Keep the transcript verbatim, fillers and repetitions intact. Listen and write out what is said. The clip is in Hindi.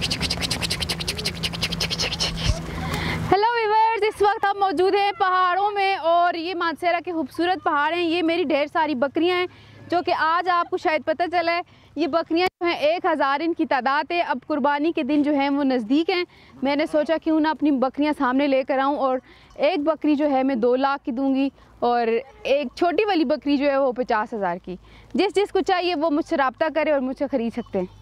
हेलो व्यूअर्स, इस वक्त हम मौजूद हैं पहाड़ों में और ये मानसेरा के खूबसूरत पहाड़ हैं। ये मेरी ढेर सारी बकरियां हैं जो कि आज आपको शायद पता चला है। ये बकरियां जो हैं एक हज़ार इनकी तादाद है। अब कुर्बानी के दिन जो हैं वो नज़दीक हैं। मैंने सोचा क्यों ना अपनी बकरियां सामने लेकर आऊं और एक बकरी जो है मैं दो लाख की दूंगी और एक छोटी वाली बकरी जो है वो पचास हज़ार की। जिस जिसको चाहिए वो मुझसे रब्ता करे और मुझसे ख़रीद सकते हैं।